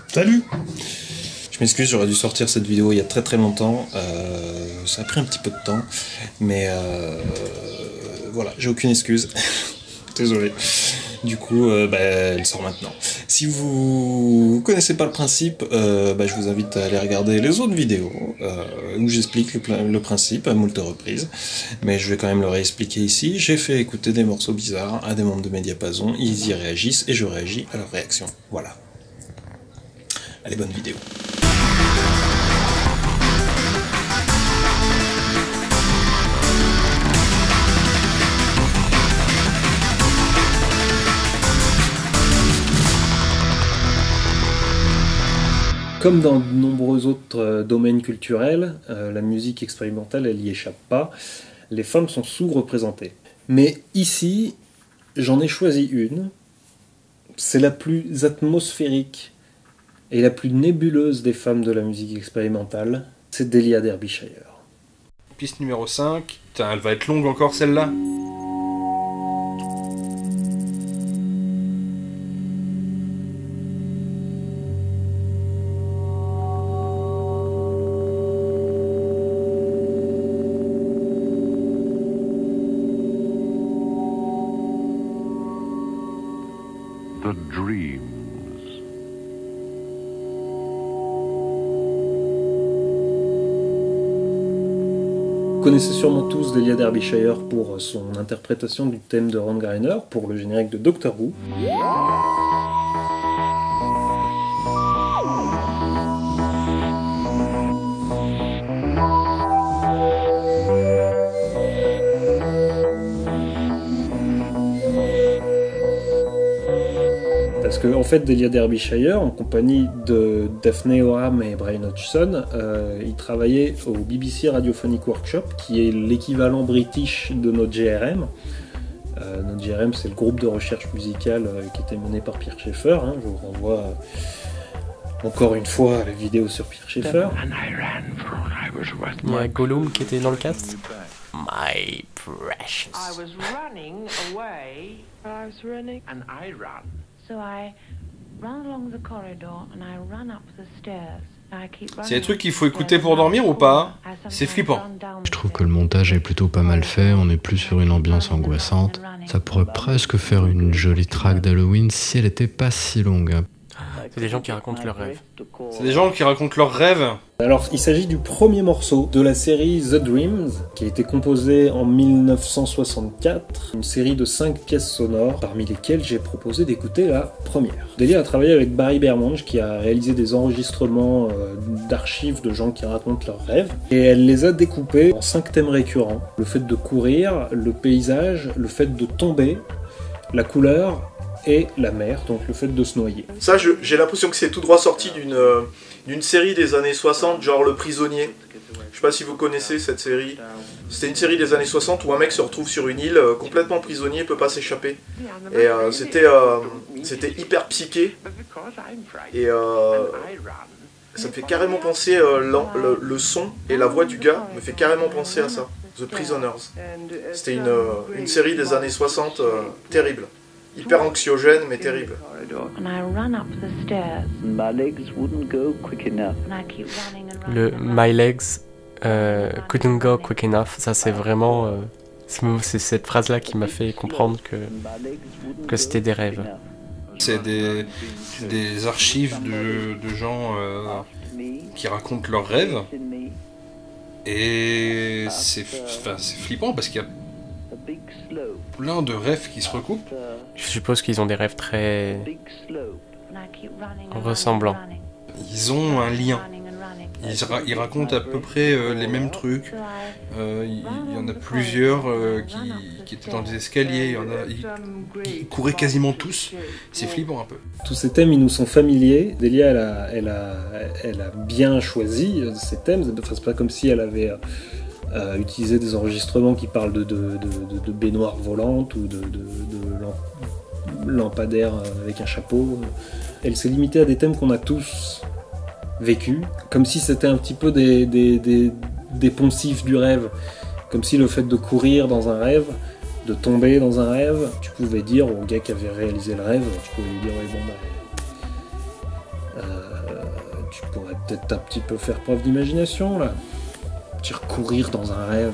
Salut! Je m'excuse, j'aurais dû sortir cette vidéo il y a très longtemps, ça a pris un petit peu de temps, mais voilà, j'ai aucune excuse, désolé. Du coup, elle sort maintenant. Si vous connaissez pas le principe, je vous invite à aller regarder les autres vidéos où j'explique le principe à moult reprises, mais je vais quand même le réexpliquer ici. J'ai fait écouter des morceaux bizarres à des membres de Mediapason, ils y réagissent et je réagis à leur réaction. Voilà. Allez, bonne vidéo. Comme dans de nombreux autres domaines culturels, la musique expérimentale, elle y échappe pas. Les femmes sont sous-représentées. Mais ici, j'en ai choisi une. C'est la plus atmosphérique et la plus nébuleuse des femmes de la musique expérimentale. C'est Delia Derbyshire. Piste numéro 5. Putain, elle va être longue encore celle-là. The Dreams. Vous connaissez sûrement tous Delia Derbyshire pour son interprétation du thème de Ron Greiner pour le générique de Doctor Who. Parce que en fait, Delia Derbyshire, en compagnie de Daphne Oram et Brian Hodgson, ils travaillaient au BBC Radiophonic Workshop, qui est l'équivalent british de notre GRM. Notre GRM, c'est le groupe de recherche musicale qui était mené par Pierre Schaeffer. Je vous renvoie encore une fois à la vidéo sur Pierre Schaeffer. Il y a Gollum qui était dans le cast. My precious. I was running away. I was running. And I ran. So I run along the corridor and I run up the stairs. C'est des trucs qu'il faut écouter pour dormir ou pas? C'est flippant. Je trouve que le montage est plutôt pas mal fait, on est plus sur une ambiance angoissante. Ça pourrait presque faire une jolie track d'Halloween si elle était pas si longue. C'est des gens qui racontent leurs rêves. C'est des gens qui racontent leurs rêves. Alors, il s'agit du premier morceau de la série The Dreams, qui a été composée en 1964, une série de 5 pièces sonores, parmi lesquelles j'ai proposé d'écouter la première. Delia a travaillé avec Barry Bermange, qui a réalisé des enregistrements d'archives de gens qui racontent leurs rêves, et elle les a découpés en 5 thèmes récurrents. Le fait de courir, le paysage, le fait de tomber, la couleur et la mer, donc le fait de se noyer. Ça, j'ai l'impression que c'est tout droit sorti d'une série des années 60, genre Le Prisonnier. Je sais pas si vous connaissez cette série. C'était une série des années 60 où un mec se retrouve sur une île complètement prisonnier, peut pas s'échapper. Et c'était hyper psyché. Et ça me fait carrément penser, le son et la voix du gars me fait carrément penser à ça. The Prisoners. C'était une série des années 60 terrible. Hyper anxiogène, mais terrible. Le My Legs couldn't go quick enough, ça c'est vraiment... c'est cette phrase-là qui m'a fait comprendre que c'était des rêves. C'est des archives de gens qui racontent leurs rêves. Et c'est flippant parce qu'il y a plein de rêves qui se recoupent. Je suppose qu'ils ont des rêves très ressemblants. Ils ont un lien. Ils racontent à peu près les mêmes trucs. Il y en a plusieurs qui étaient dans des escaliers. Ils couraient quasiment tous. C'est flippant un peu. Tous ces thèmes, ils nous sont familiers. Delia, elle a bien choisi ces thèmes. Enfin, c'est pas comme si elle avait utilisé des enregistrements qui parlent de baignoires volantes ou de lampadaires avec un chapeau. Elle s'est limitée à des thèmes qu'on a tous vécu, comme si c'était un petit peu des poncifs du rêve, comme si le fait de courir dans un rêve, de tomber dans un rêve, tu pouvais dire au gars qui avait réalisé le rêve, tu pouvais lui dire ouais, bon, Tu pourrais peut-être un petit peu faire preuve d'imagination, là. Courir dans un rêve.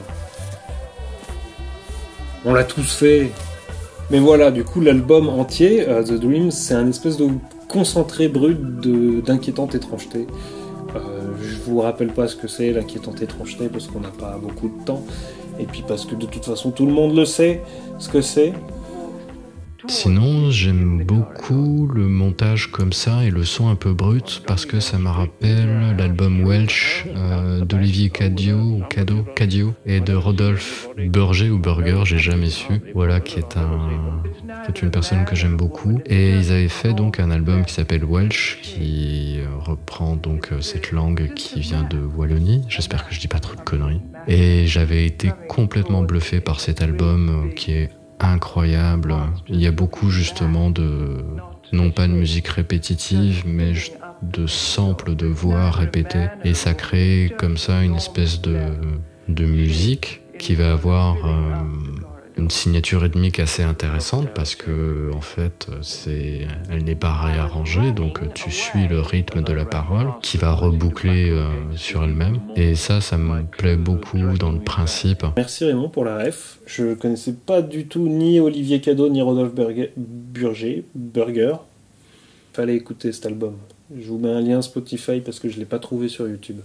On l'a tous fait. Mais voilà, du coup, l'album entier, The Dreams, c'est un espèce de concentré brut d'inquiétante étrangeté. Je vous rappelle pas ce que c'est l'inquiétante étrangeté parce qu'on n'a pas beaucoup de temps. Et puis parce que de toute façon, tout le monde le sait, ce que c'est. Sinon, j'aime beaucoup le montage comme ça et le son un peu brut parce que ça me rappelle l'album Welsh d'Olivier Cadio et de Rodolphe Burger ou Burger, j'ai jamais su. Voilà, qui est une personne que j'aime beaucoup. Et ils avaient fait donc un album qui s'appelle Welsh qui reprend donc cette langue qui vient de Wallonie. J'espère que je dis pas trop de conneries. Et j'avais été complètement bluffé par cet album qui est incroyable. Il y a beaucoup justement non pas de musique répétitive, mais de samples de voix répétées. Et ça crée comme ça une espèce de musique qui va avoir une signature rythmique assez intéressante parce que en fait elle n'est pas réarrangée, donc tu suis le rythme de la parole qui va reboucler sur elle-même, et ça me plaît beaucoup dans le principe. Merci Raymond pour la ref. Je connaissais pas du tout ni Olivier Cadeau ni Rodolphe Burger. Fallait écouter cet album. Je vous mets un lien Spotify parce que je l'ai pas trouvé sur YouTube.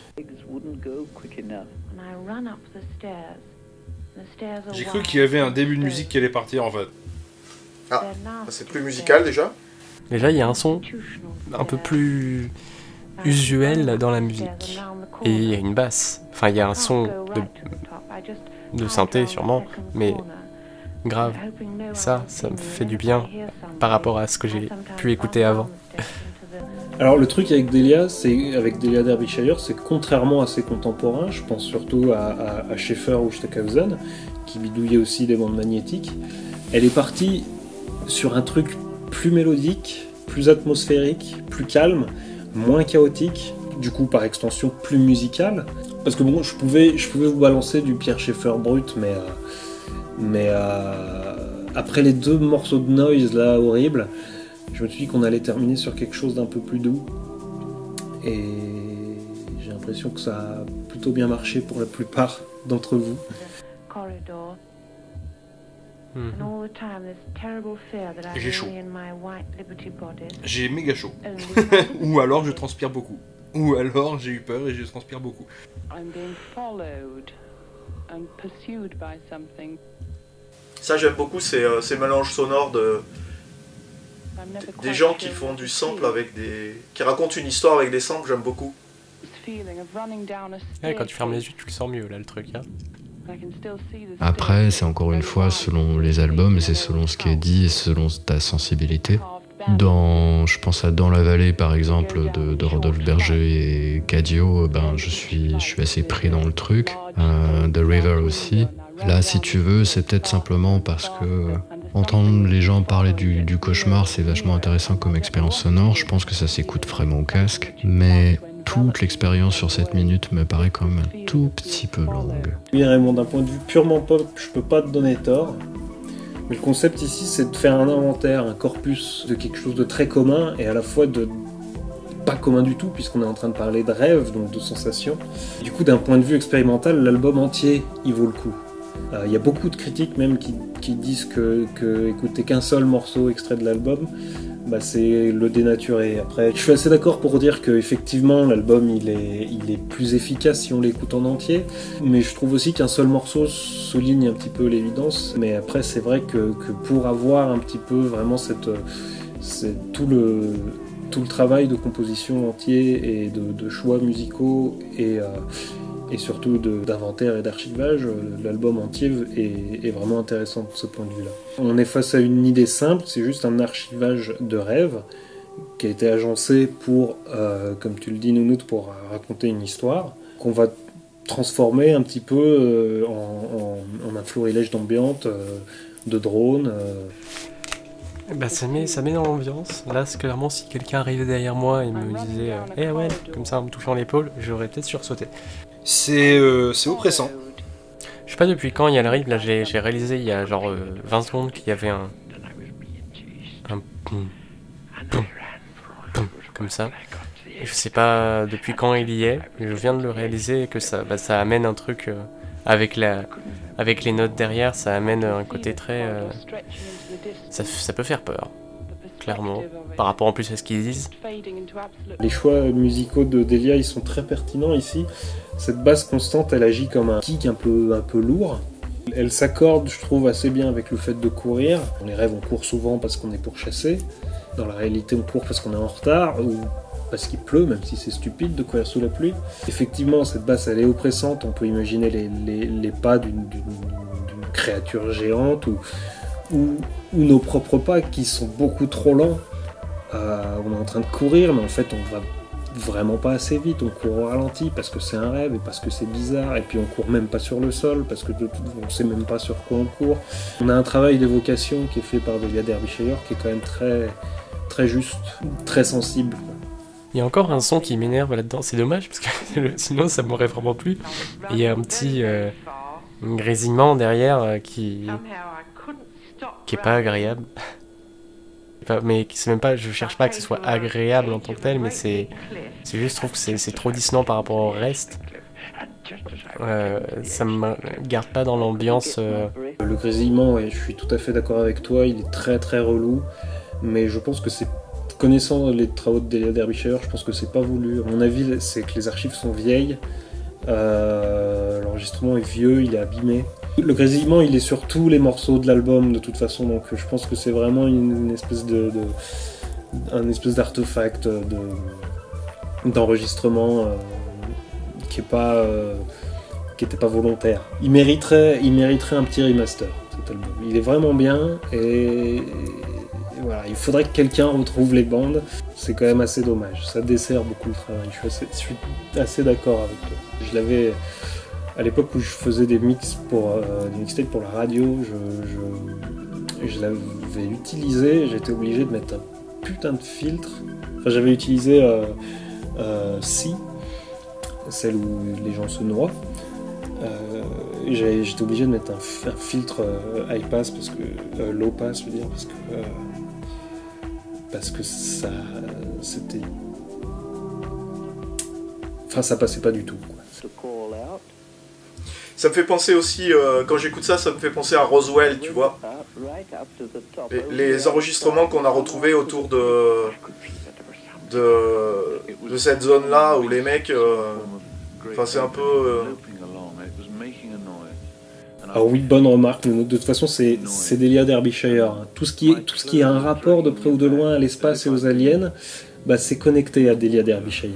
J'ai cru qu'il y avait un début de musique qui allait partir en fait. Ah, c'est plus musical déjà. Déjà, il y a un son un peu plus usuel dans la musique. Et il y a une basse. Enfin, il y a un son de synthé sûrement, mais grave. Ça me fait du bien par rapport à ce que j'ai pu écouter avant. Alors le truc avec Delia Derbyshire, c'est que contrairement à ses contemporains, je pense surtout à Schaeffer ou Stockhausen, qui bidouillaient aussi des bandes magnétiques, elle est partie sur un truc plus mélodique, plus atmosphérique, plus calme, moins chaotique, du coup par extension plus musical. Parce que bon, je pouvais vous balancer du Pierre Schaeffer brut, mais après les 2 morceaux de noise là horribles, je me suis dit qu'on allait terminer sur quelque chose d'un peu plus doux. Et j'ai l'impression que ça a plutôt bien marché pour la plupart d'entre vous. J'ai chaud. J'ai méga chaud. Ou alors je transpire beaucoup. Ou alors j'ai eu peur et je transpire beaucoup. Ça j'aime beaucoup ces mélanges sonores des gens qui font du sample qui racontent une histoire avec des samples, j'aime beaucoup. Ouais, quand tu fermes les yeux, tu le sens mieux là le truc. Hein. Après, c'est encore une fois selon les albums, et c'est selon ce qui est dit et selon ta sensibilité. Je pense à Dans la vallée par exemple de Rodolphe Berger et Cadio, je suis assez pris dans le truc. The River aussi. Là, si tu veux, c'est peut-être simplement parce que entendre les gens parler du cauchemar, c'est vachement intéressant comme expérience sonore. Je pense que ça s'écoute vraiment au casque, mais toute l'expérience sur 7 minutes me paraît quand même un tout petit peu longue. Oui Raymond, d'un point de vue purement pop, je peux pas te donner tort. Mais le concept ici, c'est de faire un inventaire, un corpus de quelque chose de très commun et à la fois de pas commun du tout, puisqu'on est en train de parler de rêve, donc de sensations. Du coup, d'un point de vue expérimental, l'album entier, il vaut le coup. Il y a beaucoup de critiques même qui disent que écouter qu'un seul morceau extrait de l'album, c'est le dénaturer. Après, je suis assez d'accord pour dire qu'effectivement l'album il est plus efficace si on l'écoute en entier, mais je trouve aussi qu'un seul morceau souligne un petit peu l'évidence. Mais après c'est vrai que pour avoir un petit peu vraiment tout le travail de composition entier et de choix musicaux et surtout d'inventaire et d'archivage, l'album entier est vraiment intéressant de ce point de vue-là. On est face à une idée simple, c'est juste un archivage de rêves qui a été agencé pour, comme tu le dis Nounout, pour raconter une histoire, qu'on va transformer un petit peu en un florilège d'ambiance, de drones. Ça met dans l'ambiance. Là, c'est clairement, si quelqu'un arrivait derrière moi et me disait « Eh ouais », comme ça en me touchant l'épaule, j'aurais peut-être sursauté. C'est oppressant. Je sais pas depuis quand il arrive, là j'ai réalisé il y a genre 20 secondes qu'il y avait un comme ça. Et je sais pas depuis quand il y est, mais je viens de le réaliser que ça amène un truc avec les notes derrière, ça amène un côté très... ça peut faire peur, clairement, par rapport en plus à ce qu'ils disent. Les choix musicaux de Delia, ils sont très pertinents ici. Cette basse constante, elle agit comme un kick un peu lourd. Elle s'accorde, je trouve, assez bien avec le fait de courir. Dans les rêves, on court souvent parce qu'on est pourchassé. Dans la réalité, on court parce qu'on est en retard ou parce qu'il pleut, même si c'est stupide de courir sous la pluie. Effectivement, cette basse, elle est oppressante. On peut imaginer les pas d'une créature géante ou nos propres pas qui sont beaucoup trop lents. On est en train de courir, mais en fait, on va vraiment pas assez vite. On court au ralenti parce que c'est un rêve et parce que c'est bizarre. Et puis on court même pas sur le sol parce que on sait même pas sur quoi on court. On a un travail d'évocation qui est fait par Delia Derbyshire qui est quand même très juste, très sensible. Il y a encore un son qui m'énerve là-dedans, c'est dommage parce que sinon ça m'aurait vraiment plu. Il y a un petit grésillement derrière qui est pas agréable. Mais c'est même pas, je cherche pas que ce soit agréable en tant que tel, mais c'est juste, je trouve que c'est trop dissonant par rapport au reste. Ça me garde pas dans l'ambiance. Le grésillement, ouais, je suis tout à fait d'accord avec toi, il est très très relou, mais je pense que c'est, connaissant les travaux de Delia Derbyshire, je pense que c'est pas voulu. À mon avis, c'est que les archives sont vieilles, l'enregistrement est vieux, il est abîmé. Le grésillement, il est sur tous les morceaux de l'album de toute façon, donc je pense que c'est vraiment une espèce un espèce d'artefact d'enregistrement qui était pas volontaire. Il mériterait un petit remaster, cet album. Il est vraiment bien et voilà, il faudrait que quelqu'un retrouve les bandes. C'est quand même assez dommage, ça dessert beaucoup le travail. Je suis assez d'accord avec toi. Je l'avais... À l'époque où je faisais des mixtapes pour la radio, je l'avais utilisé, j'étais obligé de mettre un putain de filtre. Enfin, j'avais utilisé Si, celle où les gens se noient. J'étais obligé de mettre un filtre high pass, low pass, je veux dire, parce que ça, c'était... Enfin, ça passait pas du tout, quoi. Ça me fait penser aussi, quand j'écoute ça, ça me fait penser à Roswell, tu vois. Les enregistrements qu'on a retrouvés autour de cette zone-là, où les mecs... Enfin, c'est un peu... Alors oui, bonne remarque, de toute façon c'est Delia Derbyshire. Tout ce qui a un rapport de près ou de loin à l'espace et aux aliens, bah, c'est connecté à Delia Derbyshire.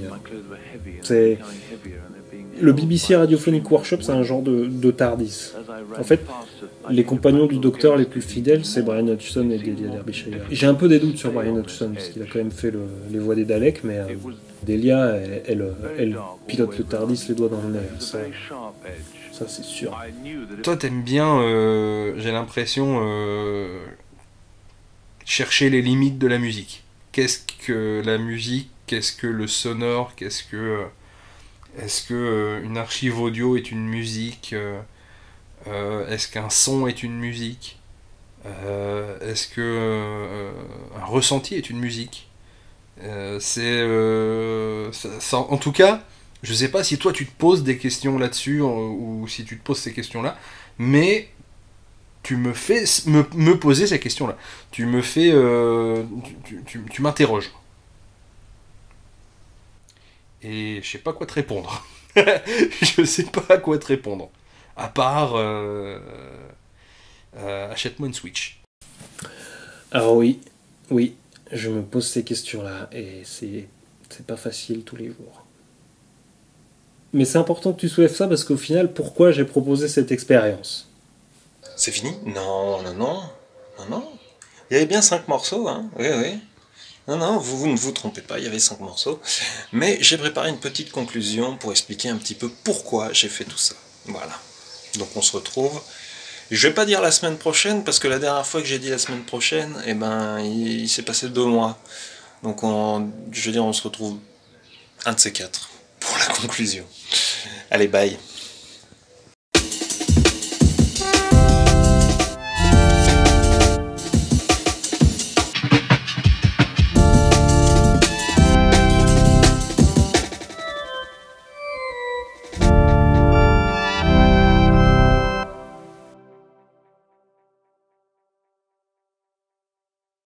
Le BBC Radiophonic Workshop, c'est un genre de TARDIS. En fait, les compagnons du Docteur les plus fidèles, c'est Brian Hodgson et Delia Derbyshire. J'ai un peu des doutes sur Brian Hodgson, parce qu'il a quand même fait les voix des Daleks, mais Delia, elle pilote le TARDIS les doigts dans le nez. Ça c'est sûr. Toi, t'aimes bien, j'ai l'impression, chercher les limites de la musique. Qu'est-ce que la musique? Qu'est-ce que le sonore? Est-ce que une archive audio est une musique? Est-ce qu'un son est une musique? Est-ce que un ressenti est une musique? En tout cas, je sais pas si toi tu te poses des questions là-dessus ou si tu te poses ces questions-là, mais tu me fais me poser ces questions-là. Tu me fais, tu m'interroges. Et je sais pas quoi te répondre. Je sais pas à quoi te répondre. À part achète-moi une Switch. Alors oui, je me pose ces questions-là et c'est pas facile tous les jours. Mais c'est important que tu soulèves ça parce qu'au final, pourquoi j'ai proposé cette expérience? C'est fini? Non. Il y avait bien 5 morceaux, hein? Oui. Non, vous ne vous trompez pas, il y avait 5 morceaux. Mais j'ai préparé une petite conclusion pour expliquer un petit peu pourquoi j'ai fait tout ça. Voilà. Donc on se retrouve. Je vais pas dire la semaine prochaine, parce que la dernière fois que j'ai dit la semaine prochaine, eh ben, il s'est passé 2 mois. Donc je veux dire, on se retrouve un de ces 4 pour la conclusion. Allez, bye.